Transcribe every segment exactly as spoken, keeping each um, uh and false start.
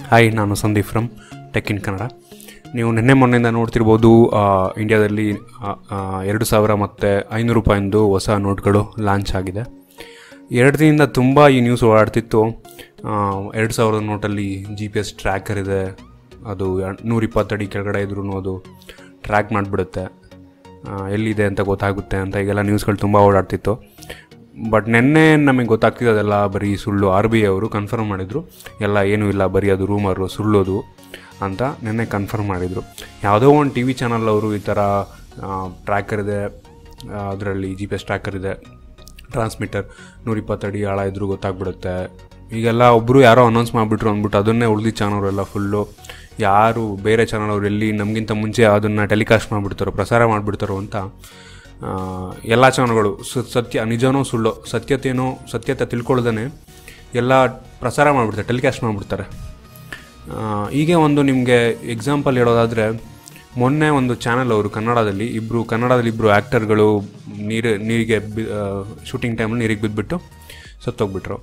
Hi, ನಾನು Sandeep from tech in Kannada. ನೀವು ನಿನ್ನೆ ಮೊನ್ನೆಯಿಂದ ನೋಡ್ತಿರ್ಬೋದು, ಇಂಡಿಯಾದಲ್ಲಿ ಎರಡು ಸಾವಿರ ಮತ್ತು ಐನೂರು ರೂಪಾಯಿಂದು ಹೊಸ ನೋಟ್ಗಳು ಲಾಂಚ್ ಆಗಿದೆ. ಎರಡು ದಿನದಿಂದ ತುಂಬ ಈ ನ್ಯೂಸ್ ಓಡಾಡ್ತಿತ್ತು. ಎರಡು ಸಾವಿರದ ನೋಟಲ್ಲಿ ಜಿ ಪಿ ಎಸ್ ಟ್ರ್ಯಾಕರ್ ಇದೆ, ಅದು ನೂರಿಪ್ಪತ್ತಡಿ ಕೆಳಗಡೆ ಇದ್ರೂ ಅದು ಟ್ರ್ಯಾಕ್ ಮಾಡಿಬಿಡುತ್ತೆ, ಎಲ್ಲಿದೆ ಅಂತ ಗೊತ್ತಾಗುತ್ತೆ ಅಂತ ಈಗೆಲ್ಲ ನ್ಯೂಸ್ಗಳು ತುಂಬ ಓಡಾಡ್ತಿತ್ತು. ಬಟ್ ನಿನ್ನೆ ನಮಗೆ ಗೊತ್ತಾಗ್ತಿದೆ ಅದೆಲ್ಲ ಬರೀ ಸುಳ್ಳು. ಆರ್ ಬಿ ಐ ಅವರು ಕನ್ಫರ್ಮ್ ಮಾಡಿದರು, ಎಲ್ಲ ಏನೂ ಇಲ್ಲ, ಬರೀ ಅದು ರೂಮರು, ಸುಳ್ಳೋದು ಅಂತ ನಿನ್ನೆ ಕನ್ಫರ್ಮ್ ಮಾಡಿದರು. ಯಾವುದೋ ಒಂದು ಟಿ ವಿ ಚಾನಲ್ ಅವರು ಈ ಥರ ಟ್ರ್ಯಾಕರ್ ಇದೆ, ಅದರಲ್ಲಿ ಜಿ ಪಿ ಎಸ್ ಟ್ರ್ಯಾಕರ್ ಇದೆ, ಟ್ರಾನ್ಸ್ಮಿಟರ್ ನೂರಿಪ್ಪತ್ತಡಿ ಆಳ ಇದ್ರೂ ಗೊತ್ತಾಗ್ಬಿಡುತ್ತೆ, ಈಗೆಲ್ಲ ಒಬ್ಬರು ಯಾರೋ ಅನೌನ್ಸ್ ಮಾಡಿಬಿಟ್ರು ಅಂದ್ಬಿಟ್ಟು ಅದನ್ನೇ ಉಳಿದ ಚಾನಲ್ರೆಲ್ಲ ಫುಲ್ಲು ಯಾರು ಬೇರೆ ಚಾನಲ್ ಅವರು ಎಲ್ಲಿ ನಮಗಿಂತ ಮುಂಚೆ ಅದನ್ನು ಟೆಲಿಕಾಸ್ಟ್ ಮಾಡಿಬಿಡ್ತಾರೋ, ಪ್ರಸಾರ ಮಾಡಿಬಿಡ್ತಾರೋ ಅಂತ ಎಲ್ಲ ಚಾನಲ್ಗಳು ಸತ್ಯ ನಿಜನೋ ಸುಳ್ಳೋ ಸತ್ಯತೆಯೋ ಸತ್ಯತೆ ತಿಳ್ಕೊಳ್ದೇ ಎಲ್ಲ ಪ್ರಸಾರ ಮಾಡಿಬಿಡ್ತಾರೆ, ಟೆಲಿಕಾಸ್ಟ್ ಮಾಡಿಬಿಡ್ತಾರೆ. ಹೀಗೆ ಒಂದು ನಿಮಗೆ ಎಕ್ಸಾಂಪಲ್ ಹೇಳೋದಾದರೆ, ಮೊನ್ನೆ ಒಂದು ಚಾನಲ್ ಅವರು ಕನ್ನಡದಲ್ಲಿ ಇಬ್ಬರು ಕನ್ನಡದಲ್ಲಿ ಇಬ್ಬರು ಆ್ಯಕ್ಟರ್ಗಳು ನೀರು ನೀರಿಗೆ ಬಿ ಶೂಟಿಂಗ್ ಟೈಮಲ್ಲಿ ನೀರಿಗೆ ಬಿದ್ದುಬಿಟ್ಟು ಸತ್ತೋಗ್ಬಿಟ್ರು.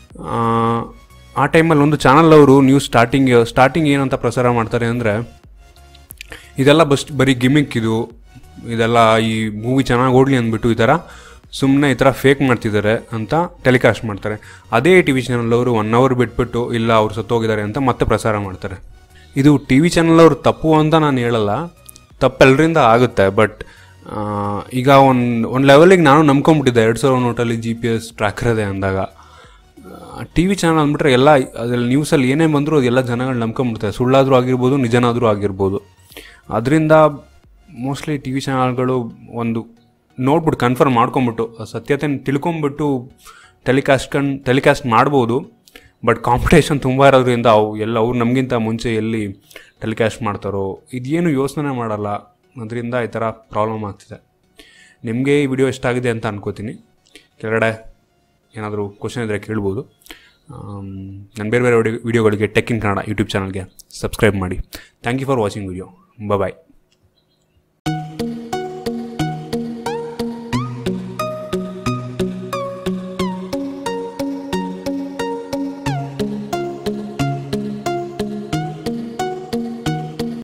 ಆ ಟೈಮಲ್ಲಿ ಒಂದು ಚಾನಲ್ ಅವರು ನ್ಯೂಸ್ ಸ್ಟಾರ್ಟಿಂಗ್ ಸ್ಟಾರ್ಟಿಂಗ್ ಏನಂತ ಪ್ರಸಾರ ಮಾಡ್ತಾರೆ ಅಂದರೆ, ಇದೆಲ್ಲ ಬಸ್ ಬರೀ ಗಿಮಿಕ್, ಇದು ಇದೆಲ್ಲ ಈ ಮೂವಿ ಚೆನ್ನಾಗಿ ಓಡಲಿ ಅಂದ್ಬಿಟ್ಟು ಈ ಥರ ಸುಮ್ಮನೆ ಈ ಥರ ಫೇಕ್ ಮಾಡ್ತಿದ್ದಾರೆ ಅಂತ ಟೆಲಿಕಾಸ್ಟ್ ಮಾಡ್ತಾರೆ. ಅದೇ ಟಿ ವಿ ಚಾನಲ್ ಅವರು ಒನ್ ಅವರ್ ಬಿಟ್ಬಿಟ್ಟು ಇಲ್ಲ ಅವ್ರು ಸತ್ತೋಗಿದ್ದಾರೆ ಅಂತ ಮತ್ತೆ ಪ್ರಸಾರ ಮಾಡ್ತಾರೆ. ಇದು ಟಿ ವಿ ಚಾನಲ್ ಅವರು ತಪ್ಪು ಅಂತ ನಾನು ಹೇಳಲ್ಲ, ತಪ್ಪೆಲ್ಲರಿಂದ ಆಗುತ್ತೆ. ಬಟ್ ಈಗ ಒಂದು ಒಂದು ಲೆವೆಲಿಗೆ ನಾನು ನಂಬ್ಕೊಂಬಿಟ್ಟಿದ್ದೆ, ಎರಡು ಸಾವಿರ ನೋಟಲ್ಲಿ ಜಿ ಪಿ ಎಸ್ ಟ್ರ್ಯಾಕರ್ ಇದೆ ಅಂದಾಗ ಟಿ ವಿ ಚಾನಲ್ ಅಂದ್ಬಿಟ್ರೆ ಎಲ್ಲ ಅದರಲ್ಲಿ ನ್ಯೂಸಲ್ಲಿ ಏನೇ ಬಂದರೂ ಅದೆಲ್ಲ ಜನಗಳು ನಂಬ್ಕೊಂಬಿಡ್ತಾರೆ, ಸುಳ್ಳಾದರೂ ಆಗಿರ್ಬೋದು, ನಿಜನಾದರೂ ಆಗಿರ್ಬೋದು. ಅದರಿಂದ ಮೋಸ್ಟ್ಲಿ ಟಿ ವಿ ಚಾನಲ್ಗಳು ಒಂದು ನೋಡ್ಬಿಟ್ಟು ಕನ್ಫರ್ಮ್ ಮಾಡ್ಕೊಂಬಿಟ್ಟು ಸತ್ಯತೆ ತಿಳ್ಕೊಂಬಿಟ್ಟು ಟೆಲಿಕಾಸ್ಟ್ ಕಂಡು ಟೆಲಿಕಾಸ್ಟ್ ಮಾಡ್ಬೋದು. ಬಟ್ ಕಾಂಪಿಟೇಷನ್ ತುಂಬ ಇರೋದ್ರಿಂದ ಅವು ಎಲ್ಲ ಅವ್ರು ನಮಗಿಂತ ಮುಂಚೆ ಎಲ್ಲಿ ಟೆಲಿಕಾಸ್ಟ್ ಮಾಡ್ತಾರೋ ಇದೇನು ಯೋಚನೆ ಮಾಡಲ್ಲ, ಅದರಿಂದ ಈ ಥರ ಪ್ರಾಬ್ಲಮ್ ಆಗ್ತಿದೆ. ನಿಮಗೆ ಈ ವಿಡಿಯೋ ಇಷ್ಟ ಆಗಿದೆ ಅಂತ ಅನ್ಕೋತೀನಿ. ಕೆಳಗಡೆ ಏನಾದರೂ ಕ್ವಶನ್ ಇದ್ದರೆ ಕೇಳ್ಬೋದು. ನಾನು ಬೇರೆ ಬೇರೆ ವಿಡಿಯೋಗಳಿಗೆ ಟೆಕ್ ಇನ್ ಕನ್ನಡ ಯೂಟ್ಯೂಬ್ ಚಾನಲ್ಗೆ ಸಬ್ಸ್ಕ್ರೈಬ್ ಮಾಡಿ. Thank you for watching video. Bye.